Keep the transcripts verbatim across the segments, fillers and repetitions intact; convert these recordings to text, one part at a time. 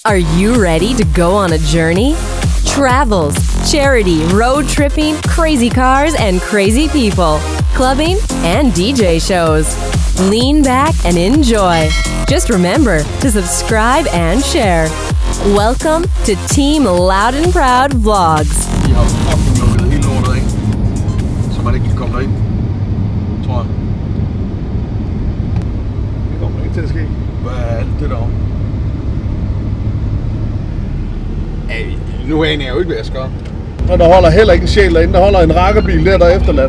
Are you ready to go on a journey? Travels, charity, road tripping, crazy cars, and crazy people, clubbing, and D J shows. Lean back and enjoy. Just remember to subscribe and share. Welcome to Team Loud and Proud Vlogs. Vi har fucking lukket hele lortet af, så man ikke kan komme derind, tror jeg. Det kommer ikke til at ske. Hvad er alt det derovre? Ej, nu aner jeg jo ikke, hvad jeg skal. Og der holder heller ikke en sjæl derinde. Der holder en rakkerbil der, der er efterladt.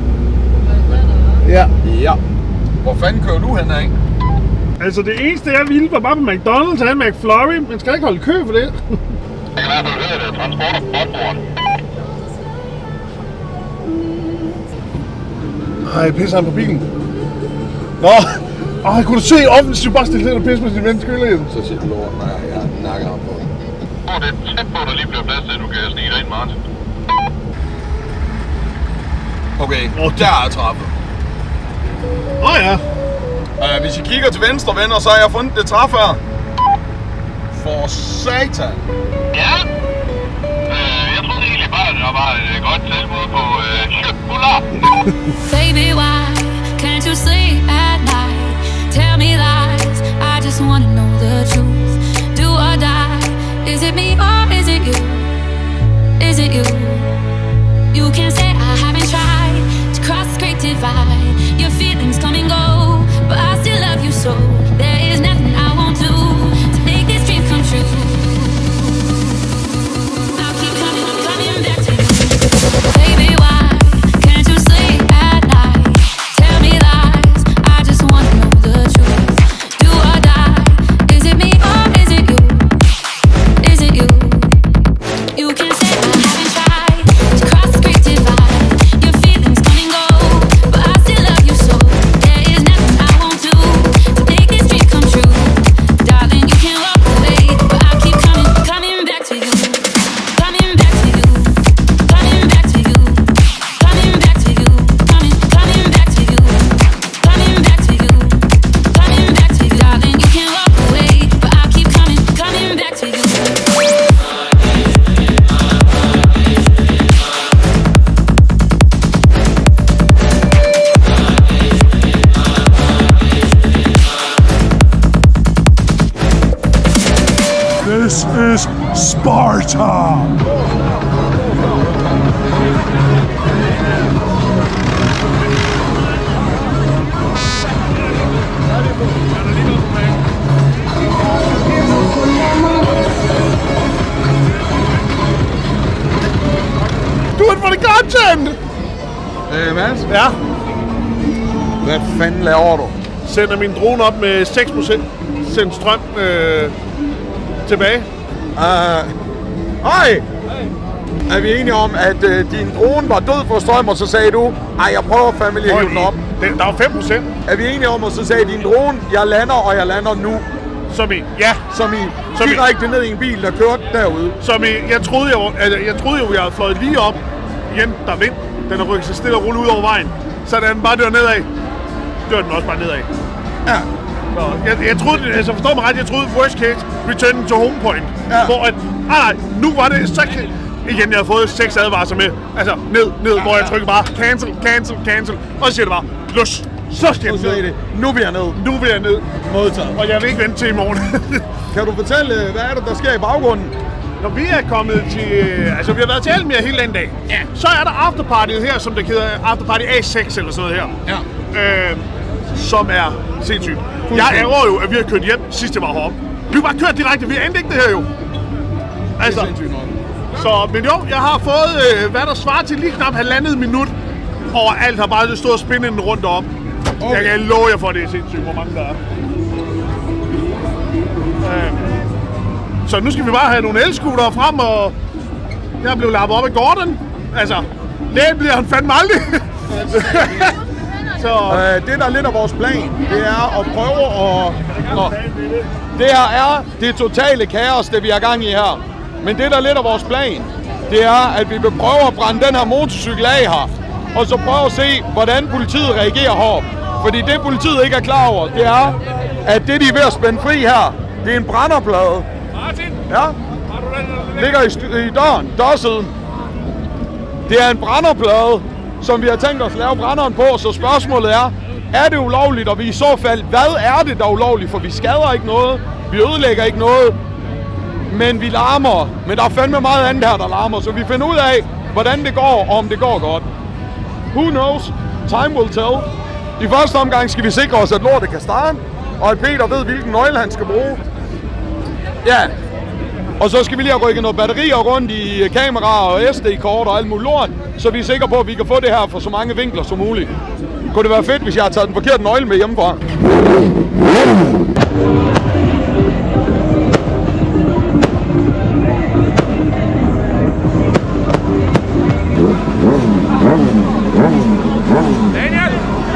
Ja. Ja. Hvor fanden kører du hen af? Altså det eneste jeg ville var bare på McDonald's og en McFlurry. Man skal ikke holde kø for det. Det kan i hvert fald høre det. Transport og botbord. Ej, pisser han på bilen. Nå. Ej, kunne du se offensivt bare stille lidt og pisse på sin ven skylder hjem? Så siger du lort, nej, jeg nakker ham på det. Åh, det er tæt på, at der lige bliver plads til, at du kan snige dig ind, Martin. Okay, og der er trappet. Åh oh, ja. Uh, hvis I kigger til venstre, venner, så har jeg fundet det træf her. For satan. Ja. Øh, jeg troede egentlig bare, at der var et godt tilbud på øh, chokolade. Baby, why can't you sleep at night? Tell me lies, I just wanna know the truth. Do or die, is it me or is it you? Is it you? You can't say I haven't tried to cross the great divide. Your feelings come and go, but I still love you so. There is nothing I won't do to make this dream come true. I'll keep coming, coming back to you. Baby, why can't you sleep at night? Tell me lies, I just wanna know the truth. Do or die, is it me or is it you? Is it you? You can't say I haven't tried to cross the great divide. Your feelings come and go, but I still love you so. There is nothing I won't do to make this dream come true. Darling, you can walk away, but I keep coming, coming back to you. Coming back to you. Coming back to you. Coming back to you. Coming, coming back to you. Coming back to you. Coming back to you. Darling, you can walk away, but I keep coming, coming back to you. This is Sparta! Do it for the content! Øh, Mads? Ja. Hvad fanden laver du? Sender min drone op med seks procent. Send strøm øh, tilbage. Uh, hej! Er vi enige om, at uh, din drone var død for strøm, og så sagde du, ej, jeg prøver fandme lige at hive den op. Den, der var fem procent. Er vi enige om, og så sagde din drone, jeg lander, og jeg lander nu. Som i, ja. Som i Som i- direkte ned i en bil, der kørte derude. Som i, jeg troede jo, altså, jeg troede jo, jeg havde fløjet lige op. Igen, der er vind. Den har rykket sig stille og roligt ud over vejen. Så da den bare dør nedad, dør den også bare nedad. Ja. Så jeg, jeg troede, altså forstår mig ret, jeg troede worst case, return to home point. Ja. Hvor at, nej, nej, nu var det så, igen, jeg har fået seks advarsler med, altså ned, ned, ja, hvor jeg trykker bare cancel, cancel, cancel, og så siger det bare, lush, så skal Så jeg siger ned. det, nu vil jeg ned. Nu vil jeg ned, Modtaget. og jeg vil ikke vente til i morgen. Kan du fortælle, hvad er det, der sker i baggrunden? Når vi er kommet til, altså vi har været til Almere hele den dag, ja. Så er der afterpartyet her, som det hedder Afterparty A seks eller sådan noget her. Ja. Øh, som er sindssygt. Jeg ærger jo, at vi har kørt hjem sidst jeg var heroppe. Vi har bare kørt direkte, vi endte ikke det her jo. Altså, Det er sindssygt nok. så, men jo, jeg har fået, øh, hvad der svarer til lige knap halvandet minut. Og alt har bare stået og spændet den rundt op. Okay. Jeg kan love jer for, at det er sindssygt, hvor mange der er. Øh, så nu skal vi bare have nogle elskutere frem, og jeg er blevet lappet op i Gordon. Altså, det bliver han fandme aldrig. Så Øh, det, der er lidt af vores plan, det er at prøve at... Nå, det her er det totale kaos, det vi har gang i her. Men det, der er lidt af vores plan, det er, at vi vil prøve at brænde den her motorcykel af her. Og så prøve at se, hvordan politiet reagerer her. Fordi det, politiet ikke er klar over, det er, at det, de er ved at spænde fri her, det er en brænderplade Martin? Ja. Har du den? Ligger i, i døren, dørsiden. Det er en brænderplade, som vi har tænkt os at lave brænderen på, så spørgsmålet er, er det ulovligt, og vi i så fald, hvad er det der er ulovligt, for vi skader ikke noget, vi ødelægger ikke noget, men vi larmer, men der er fandme meget andet her, der larmer, så vi finder ud af, hvordan det går, og om det går godt. Who knows? Time will tell. I første omgang skal vi sikre os, at lortet kan starte, og at Peter ved, hvilken nøgle han skal bruge. Ja. Og så skal vi lige have rykket noget batterier rundt i kameraer og S D-kort og alt muligt lort, så vi er sikre på, at vi kan få det her fra så mange vinkler som muligt. Kunne det være fedt, hvis jeg har taget den forkerte nøgle med hjemmefra? Daniel!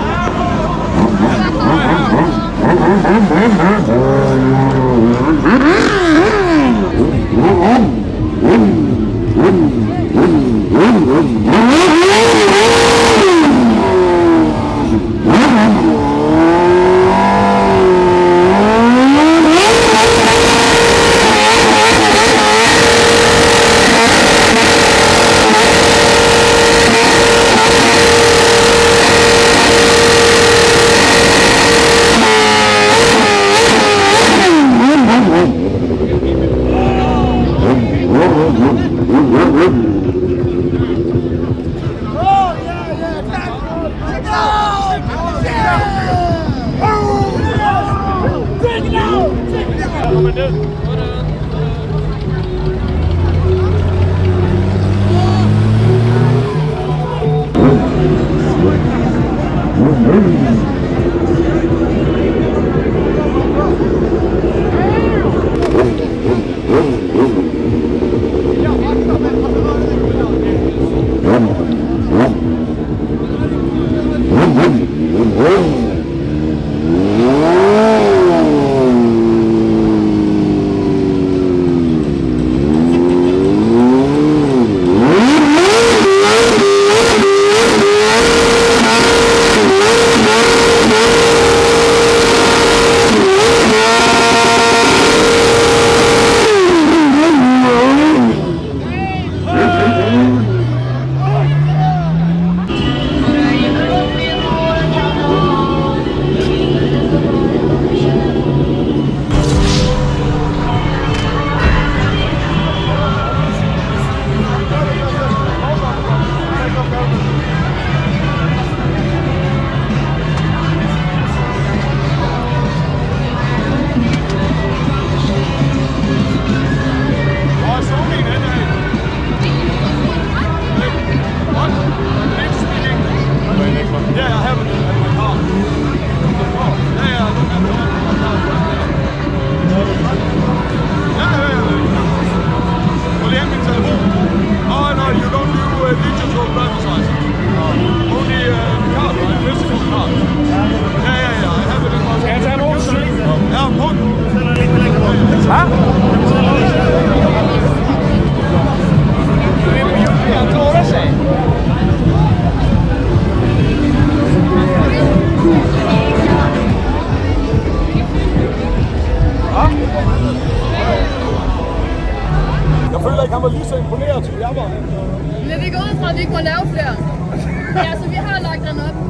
Jeg føler ikke, han var lige så imponeret, som jeg var. Men vi går ud fra, at vi ikke må lave flere. Ja, så vi har lagt den op.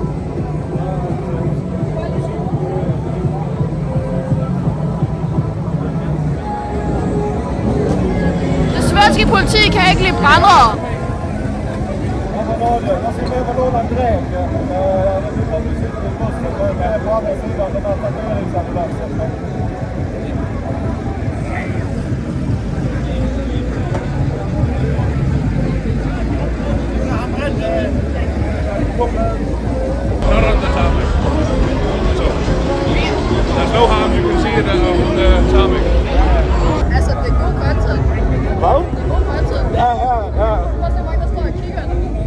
Det svenske politi kan ikke lide brændere. Not on the tarmac. So, there's no harm, you can see it on the tarmac. Altså, det er god content. Hvad? Det er god content. Ja, ja, ja. Prøv at se, hvor mange der står og kigger.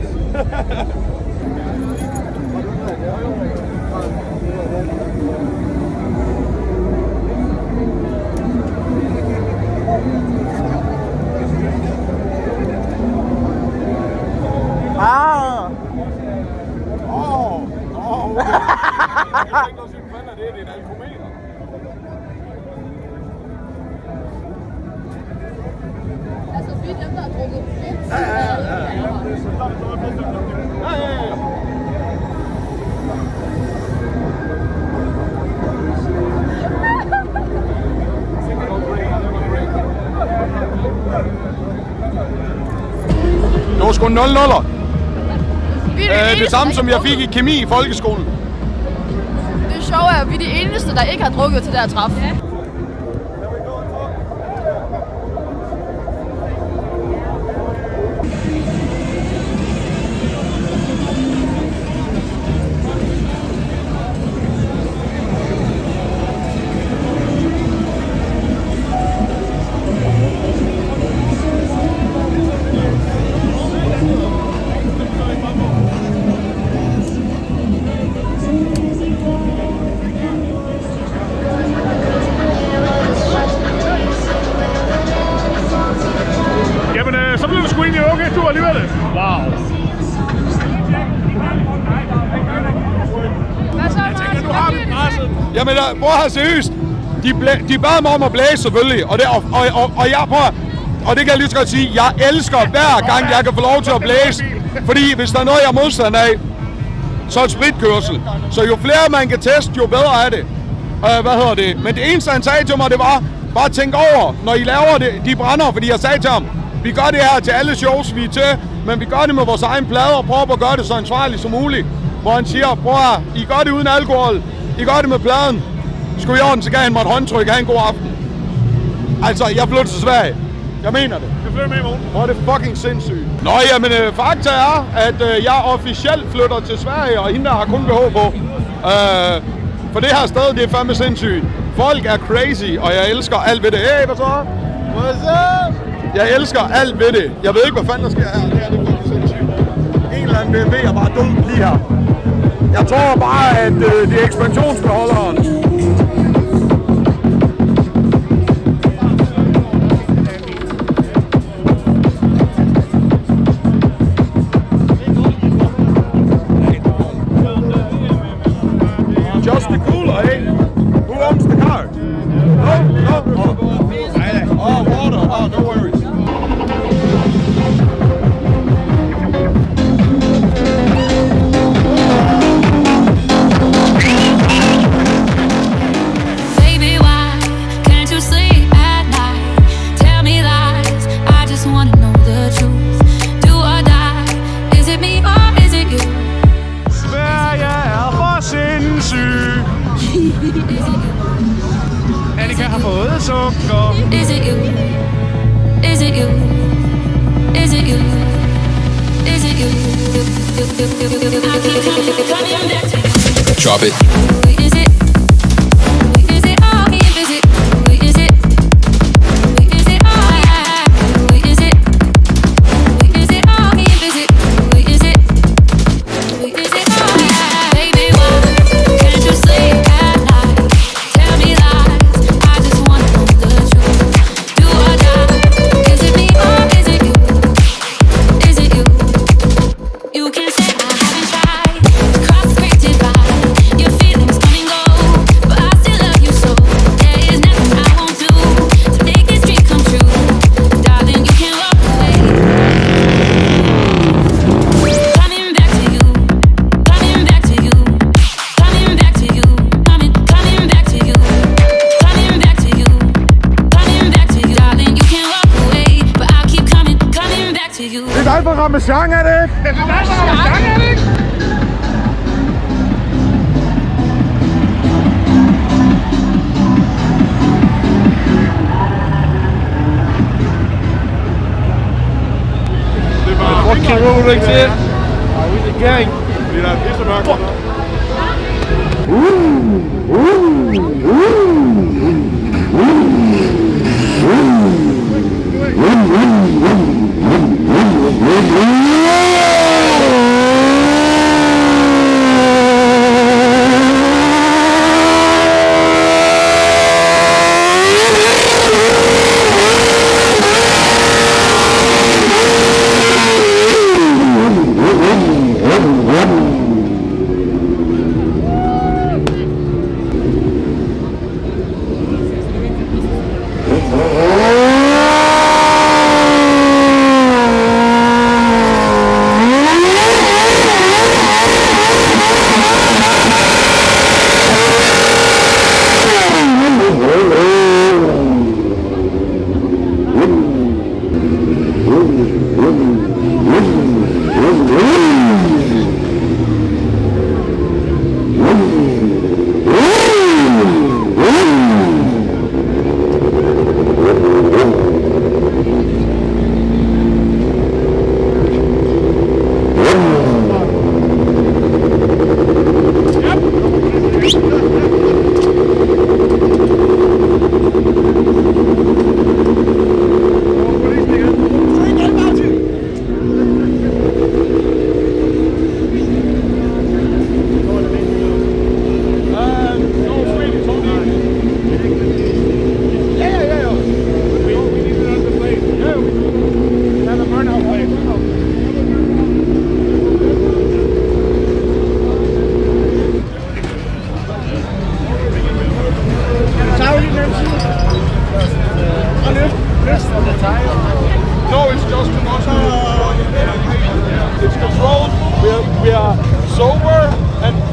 Ah! Åh! Åh! Jeg tænkte også, hvad fanden er det? Det er en alkometer. sgu nul nuller. Vi er de Øh, eneste, det samme der som ikke jeg har fik i kemi i folkeskolen. drukket. Det sjove er, at vi er de eneste, der ikke har drukket til det her træf. Ja. Jamen, øh, så blev det sgu egentlig okay tur alligevel. Wow. Hvad så, Martin? Nu har vi presset. Jamen, der, prøv at have seriøst. De, blæ, de bad mig om at blæse, selvfølgelig. Og det, og, og, og, og jeg prøver, og det kan jeg lige så godt sige, jeg elsker hver gang, jeg kan få lov til at blæse. Fordi hvis der er noget, jeg er modstander af, så er det spritkørsel. Så jo flere man kan teste, jo bedre er det. Uh, hvad hedder det? Men det eneste, han sagde til mig, det var, bare tænk over, når I laver det, de brænder. Fordi jeg sagde til ham, vi gør det her til alle shows, vi er til, men vi gør det med vores egen plade og prøver at gøre det så ansvarligt som muligt. Hvor han siger, prøv at, I gør det uden alkohol, I gør det med pladen. Skulle I orden, så gav han mig et håndtryk, have en god aften. Altså, jeg flytter til Sverige. Jeg mener det. Du flytter med i morgen. Hvor er det fucking sindssygt. Nå, jamen, øh, fakta er, at øh, jeg officielt flytter til Sverige, og hende der har kun B H på. Øh, for det her sted, det er fandme sindssygt. Folk er crazy, og jeg elsker alt ved det. Hey, hvad så? What's up? Jeg elsker alt ved det. Jeg ved ikke, hvad fanden der sker her. Det her det er fucking sindssygt. En eller anden B M W er bare dum lige her. Jeg tror bare, at øh, det er ekspansionsbeholderen. Just the cooler, eh? Who owns the car? No, no. Oh, oh water. Oh, no worries. Baby, why can't you sleep at night? Tell me lies, I just wanna know the truth. Do or die, is it me or is it you? Sverige er for sindssyg. Annika har fået sukker. Is it you? Is it you? Is it you? Is it you? I keep coming back to you. Drop it. Is it? Is it all he is it? Is it? Is it all yeah? Is it? Is it all he is it? Is it? Is it all yeah? Baby, why can't you sleep at night? Tell me lies, I just wanna know the truth. Do or die, is it me or is it you? Is it you? You can say I haven't tried. Cross the great divide, your feelings come and go, but I still love you so. There is nothing I won't do to make this dream come true. Darling, you can walk away. Coming back to you, coming back to you, coming back to you, coming, coming back to you, coming back to you, coming back to you. Darling, you can walk away, but I'll keep coming, coming back to you. Det er dig for Ramachan, er det ikke? Det er dig for Ramachan, er det ikke? Det er bare fucking rolling til. Are we the gang? Det er der pisse mørkt.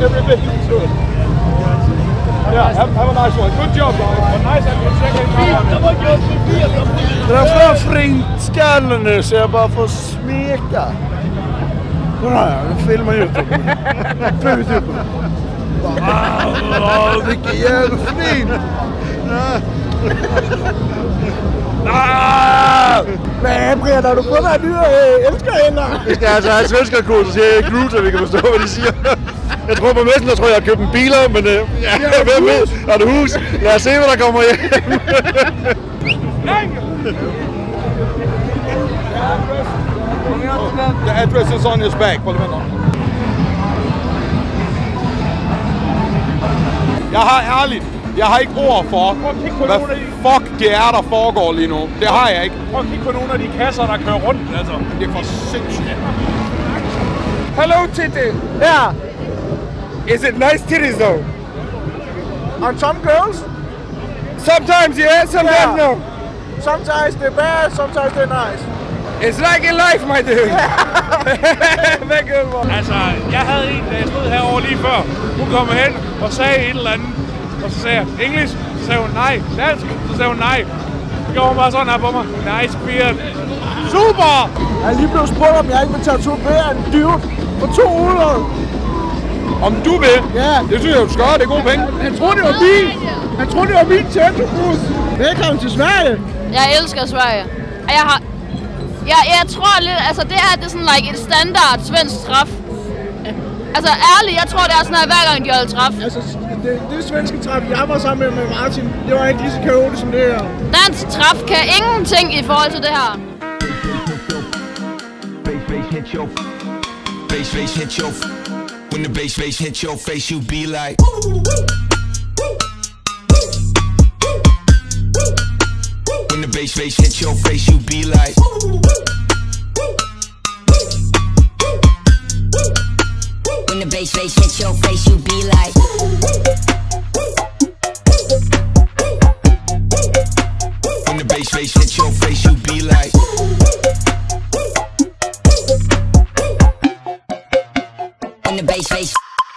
everything is good. Yeah, have, have a nice one. Good job, guys. Nice and good checking. Dra fram frintskallen nu så jag bara får smeka. Kolla här, nu filmar YouTube. Film YouTube. Wow, vilken jävla fin! Hvad, Brian, har du fundet en ny elskerhænder? Vi skal altså have svenskerkurs, så siger jeg ikke Groot, så vi kan forstå, hvad de siger. Jeg tror på messen, jeg tror, jeg har købt en biler, men øh, ja, hvem ved? Har du hus? Lad os se, hvad der kommer hjem. The address is on his back. Jeg har ærligt, jeg har ikke ord for, hvad fuck det er, der foregår lige nu. Det har jeg ikke. Prøv at kigge på nogle af de kasser, der kører rundt, altså. Det er for sindssygt. Hello, Titty. Yeah. Is it nice titties though? On some girls? Sometimes yeah, sometimes yeah. No. Sometimes they're bad, sometimes they're nice. It's like in life, my dude. Hvad gør du? Altså, jeg havde en, da jeg stod herovre lige før. Hun kom hen og sagde et eller andet. Og så sagde jeg, English? Så sagde hun nej. Dansk? Så sagde hun nej. Så gjorde hun bare sådan her på mig. Nice beard. Super! Jeg er lige blevet spurgt, om jeg ikke vil tatovere en dude for to hundrede. Om du vil? Ja. Det synes jeg, du skal gøre. Det er gode penge. Han troede, det var min. Han troede, det var min tattoo-bus. Velkommen til Sverige. Jeg elsker Sverige. Og jeg har... Jeg, jeg tror lidt, altså det her det er sådan like et standard svensk straf. Altså ærligt, jeg tror det er sådan her hver gang de holder træf. Altså det, det svenske træf, jeg var sammen med Martin, det var ikke lige så kaotisk som det her. Dansk træf kan ingenting i forhold til det her. Bass bass hit your when the bass bass hit your face you be like when the bass bass hit your face you be like when the bass bass hit your face you be like when the bass bass hit your face you be like when the bass bass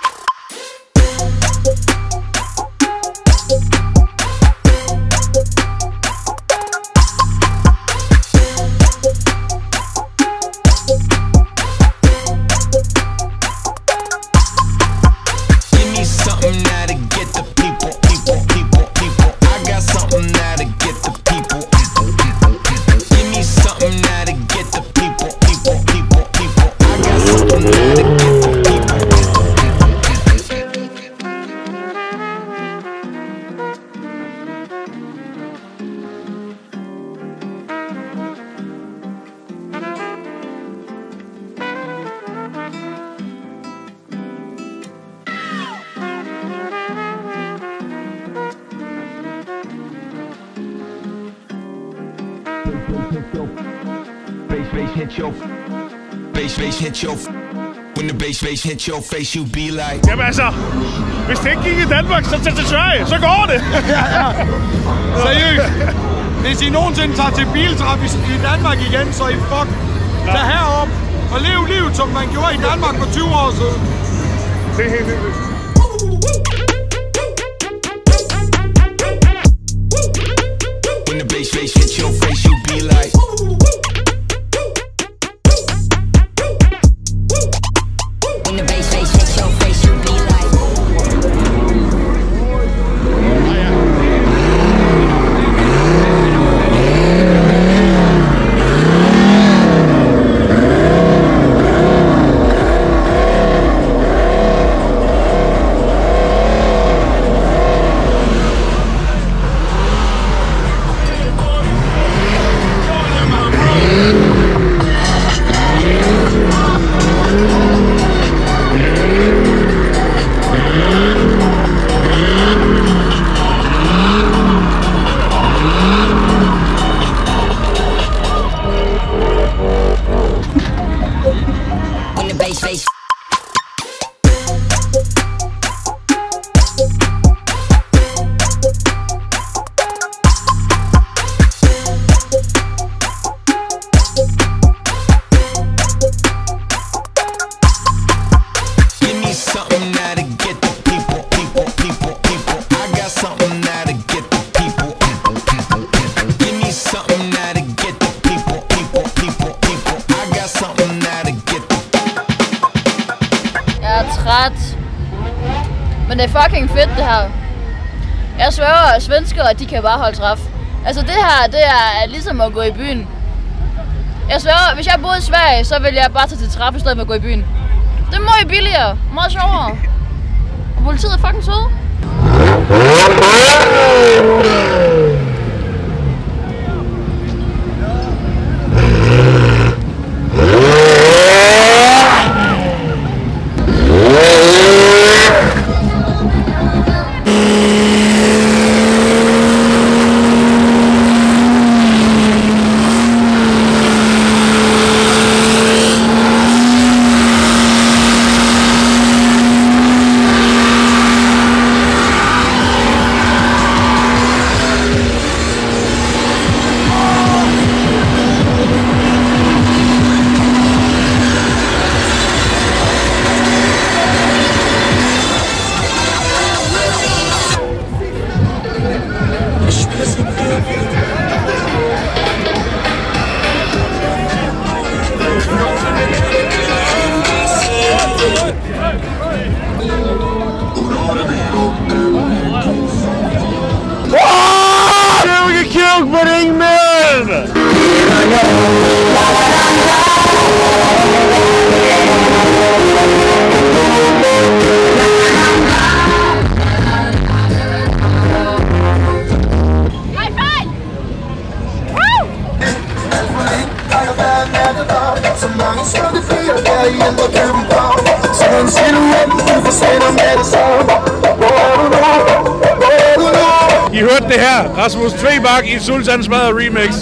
when the bass bass hit your face you be like jamen altså, hvis det ikke gik i Danmark, så tag til Sverige, så går det! ja, ja. Seriøst, hvis I nogensinde tager til biltraf i Danmark igen, så I fuck, tag herop og lev livet, som man gjorde i Danmark for tyve år siden. Det er helt vildt. when the bass bass hit your face you be like when the bass bass hit your face you be like Men det er fucking fedt det her. Jeg sværger, at svenskere, de kan bare holde træf. Altså det her, det er ligesom at gå i byen. Jeg sværger, hvis jeg boede i Sverige, så ville jeg bare tage til træf i stedet for at gå i byen. Det er meget billigere, meget sjovere. Og politiet er fucking søde. I hørte det her, Rasmus Trebak i Sultans Mad Remix.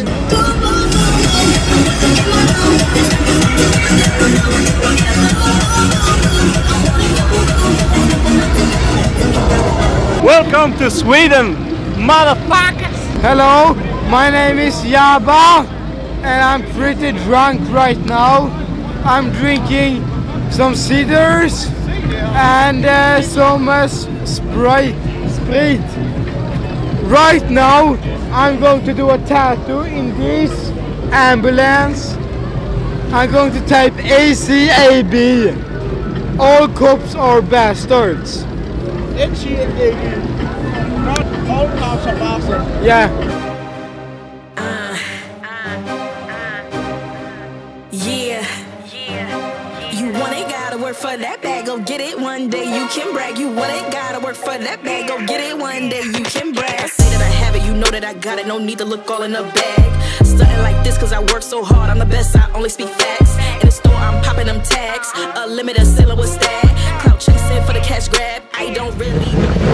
Welcome to Sweden, motherfuckers! Hello, my name is Jabba and I'm pretty drunk right now. I'm drinking some ciders and uh, some uh, Sprite. Sprite. Right now, I'm going to do a tattoo in this ambulance. I'm going to type A C A B. All cops are bastards. A C A B. Not all cops are bastards. Yeah. Uh, uh, uh, yeah. You want it, gotta work for that bag, go get it one day, you can brag. You want it, gotta work for that bag, go get it one day, you can brag. I say that I have it, you know that I got it, no need to look all in the bag. Stunting like this cause I work so hard, I'm the best, I only speak facts. In the store, I'm popping them tags, a limited ceiling with stag. Clout chasing for the cash grab, I don't really.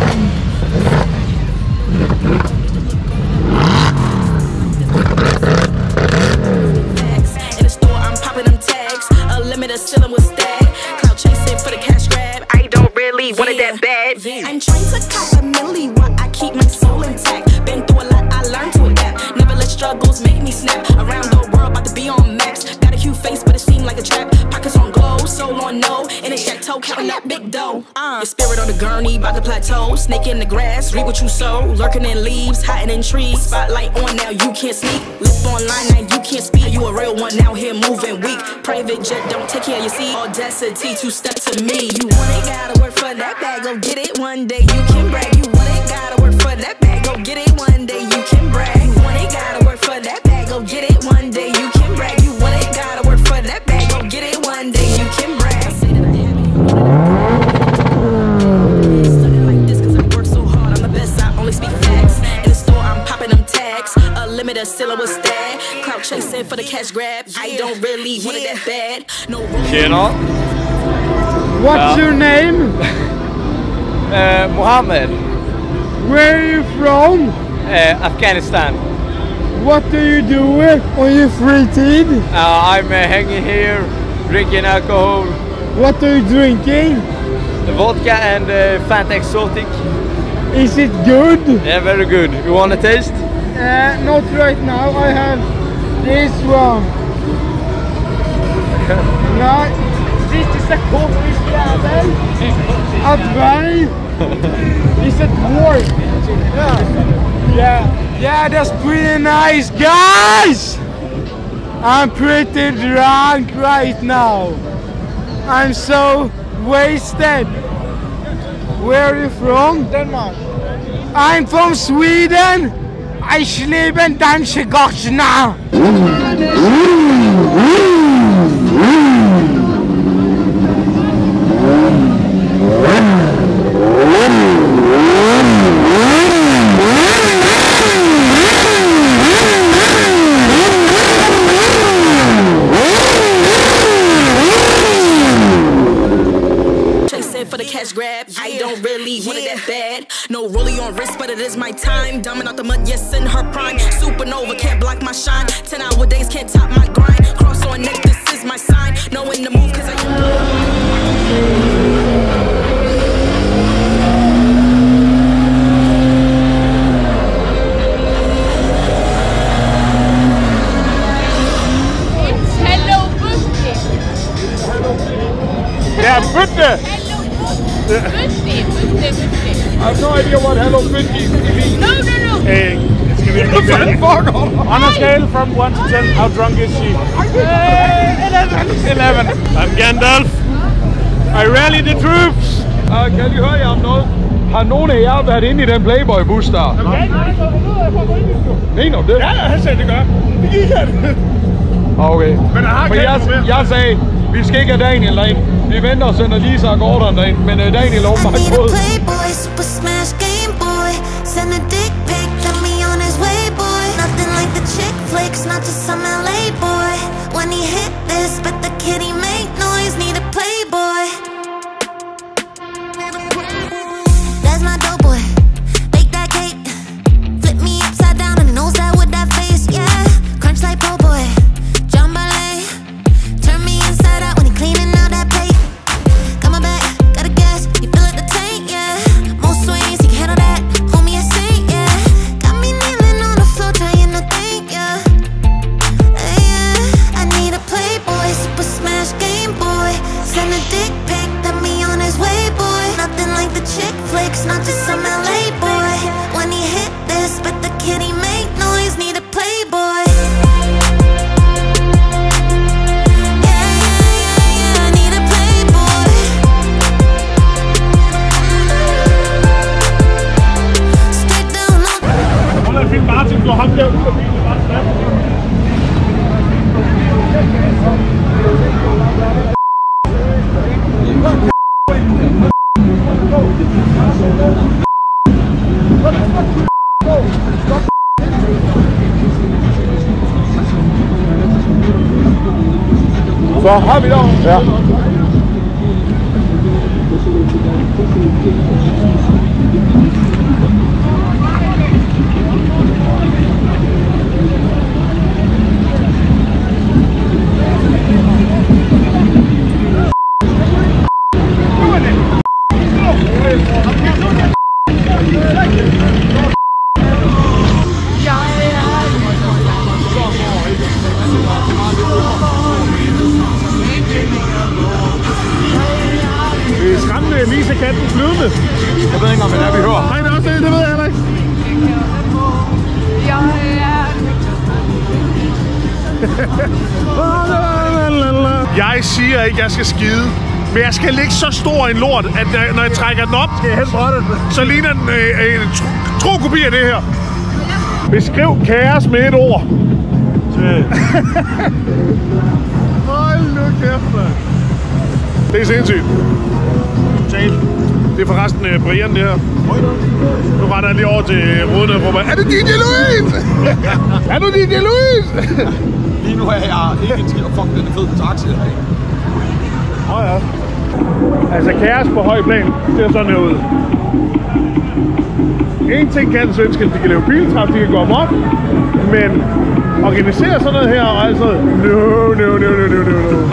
In the store, I'm popping them tags, a limited ceiling with stag. Clout chasing for the cash grab, I don't really want it that bad. I'm trying to cop a milli while I keep my soul intact. Been through a lot, I learned to adapt. Never let struggles make me snap. Around the world, about to be on maps. Got a cute face, but it seemed like a trap. Pockets on glow, soul on no. In a chateau, counting that big dough. Uh, your spirit on the gurney, about to plateau. Snake in the grass, reap what you sow. Lurking in leaves, hiding in trees. Spotlight on now, you can't sneak. Lip online now, you can't speak. You a real one now, here moving weak. Private jet, don't take care of your seat. Audacity, two step to me. You want it, gotta work for that bag. Go get it one day, you can brag. You want it, gotta work for that bag. Go get it one day, you can brag. You want it, gotta work for that bag. Go get it one day, you can brag. You want it, gotta work for that bag. Go get it one day, you can brag. I say that I have it, stunning like this cause I work so hard, I'm the best, I only speak facts. In the store, I'm popping them tags, a limited ceiling with stag. Clout chasing for the cash grab, I don't really want it that bad. No. Tjena. What's Ja. your name? Uh, Mohammed. Where are you from? Uh, Afghanistan. What do you do on your free time? Uh, I'm uh, hanging here, drinking alcohol. What are you drinking? Vodka and uh, Fanta Exotic. Is it good? Yeah, very good. You want to taste? Uh, not right now. I have this one. No, this is a kompisjävel. A dvärg. Is it warm? Yeah. Yeah. Yeah, that's pretty nice, guys. I'm pretty drunk right now. I'm so wasted. Where are you from? Denmark. I'm from Sweden. Ich liebe danske Gottschna. For the cash grab, I don't really want it that bad. No rollie on wrist, but it is my time. Diamond out the mud, yes, in her prime. Supernova can't block my shine. Ten hour days can't top my grind. Cross on neck, this is my sign. Knowing the move, cause I. Yeah, Bøtte! Bøtte, Bøtte, Bøtte. I have no idea what Hello Bøtte means. No, no, no. Hey, det skal vi ikke gøre. On a scale from one to ten, how drunk is she? eleven. I'm Gandalf. I rally the troops. Uh, kan I høre jer om noget? Har nogen af jer været inde i den Playboy-bus der? Ja, Mener du det? ja, han sagde det gør. Det gik han. Okay. Men jeg har For jeg, jeg sagde, vi skal ikke have Daniel derind. Vi venter og sender Lisa og Gordon derind. Men uh, Daniel er åbenbart gået. Playboy, super smash game boy. Send a dick pic, got me on his way, boy. Nothing like the chick flicks, not just some L A boy. When he hit this, but the kitty make noise, need a Playboy. That's my dope boy. Bake that cake, flip me upside down and nose that with that face, yeah. Crunch like po' boy. Cleaning out that plate. Got my back, got a gas, you fill up the tank, yeah. Most swings, you can handle that. Homie, I sing, yeah. Got me kneeling on the floor, trying to think, yeah. Yeah, I need a Playboy, super smash game boy. Send a dick pic, put me on his way, boy. Nothing like the chick flicks, not just some L A boy. When he hit this, but the kitty make noise, need a Playboy. Fint Martin, du har ham der ud af bilen, bare snap. Så har vi der. Ja. Det er skræmmende, Lisa katten flydende. Jeg ved ikke, om det er, vi hører. Nej, det er også det, det ved jeg heller ikke. Jeg siger ikke, at jeg skal skide. Men jeg skal lægge så stor en lort, at når, når jeg trækker den op, skal jeg så ligner den øh, en tro, tro kopi af det her. Beskriv kaos med et ord. Hold nu kæft, man. Det er sindssygt. Det er forresten uh, Brian, det her. Nu retter jeg lige over til ruden og råber, er det D J Louise? Er du D J Louise? Lige nu er jeg ikke en skid, og fuck, den er fed taxi. Åh oh, ja. Altså kaos på høj plan, det ser sådan her ud. En ting kan svenskerne, de kan lave biltraf, de kan gå amok, men organisere sådan noget her og altså, no, no, no, no, no, no, no.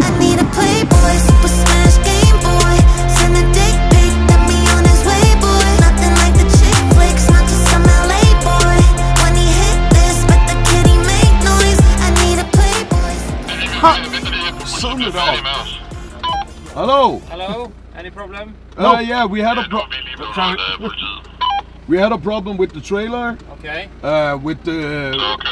Hello. Hello. Any problem? Uh, no. Yeah, we had a pro we had a problem with the trailer. Okay. Uh, with the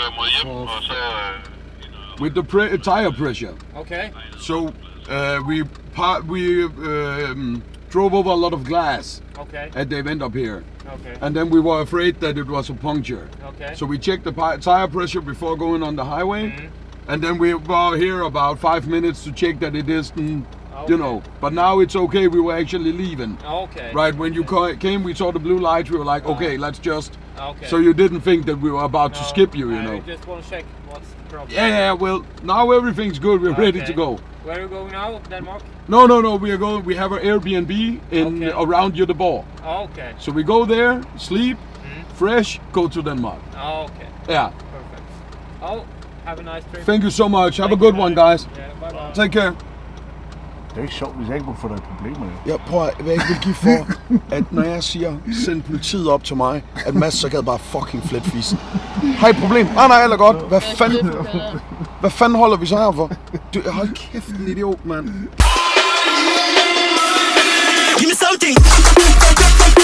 with the pre tire pressure. Okay. So uh, we part we um, drove over a lot of glass Okay. at the event up here. Okay. And then we were afraid that it was a puncture. Okay. So we checked the pi- tire pressure before going on the highway. Mhm. And then we were here about five minutes to check that it isn't, Okay. you know. But now it's okay, we were actually leaving. Okay. Right, when you ca- came, we saw the blue lights, we were like, okay, let's just... Okay. So you didn't think that we were about to skip you, you I know. just want to check what's the problem. Yeah, yeah, well, now everything's good, we're ready Okay. to go. Where are you going now, Denmark? No, no, no, we are going, we have an Airbnb in Okay. around Göteborg. Okay. So we go there, sleep, fresh, go to Denmark. Okay. Yeah. Perfect. Oh, have a nice trip. Thank you so much. Have a good one, guys. Yeah, bye bye. Take care. Det er ikke sjovt, hvis jeg ikke må få dig problemer. Jeg prøver, hvad jeg vil give for, at når jeg siger, send politiet op til mig, at Mads så gad bare fucking fletfisen. Har I et problem? Nej, nej, eller godt. Hvad fanden, hvad fanden holder vi så her for? Du, hold kæft, en idiot, mand. Give me something.